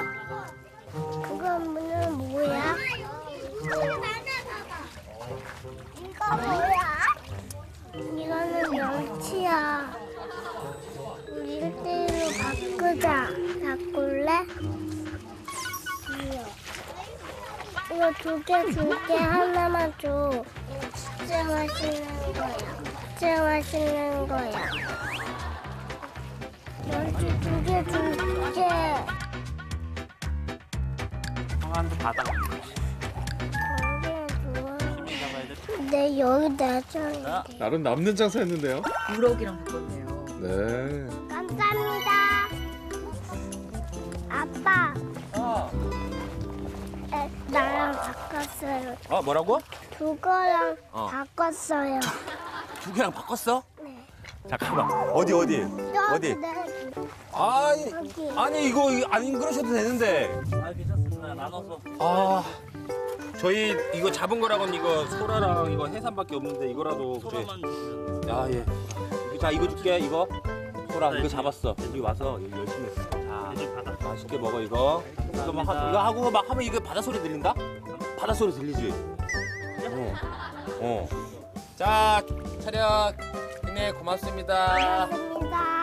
그거는 뭐야? 이거 뭐야? 이거는 멸치야. 우리 1대1로 바꾸자. 바꿀래? 이거 두 개 줄게. 하나만 줘. 진짜 맛있는 거야. 진짜 맛있는 거야. 멸치 두 개 줄게. 성한도 받아. 네, 여기 놔줘야 돼. 나름 남는 장사였는데요. 우럭이랑 바꿨네요. 네. 감사합니다. 아빠, 나랑 바꿨어요. 뭐라고? 두 거랑 바꿨어요. 두 개랑 바꿨어? 네. 잠깐만. 어디? 어디? 네. 아니 이거 안 그러셔도 되는데. 괜찮습니다. 나눠서. 저희 이거 잡은 거랑은 이거 소라랑 이거 해삼밖에 없는데 이거라도. 소라만 주시면. 예. 자 이거 줄게 이거. 소라 이거 잡았어. 여기 와서 여기 열심히 했어. 자 이제 받아. 맛있게 먹어 이거. 이거 하고 막 하면 이거 바다 소리 들린다? 바다 소리 들리지? 자 차렷. 네 고맙습니다. 고맙습니다.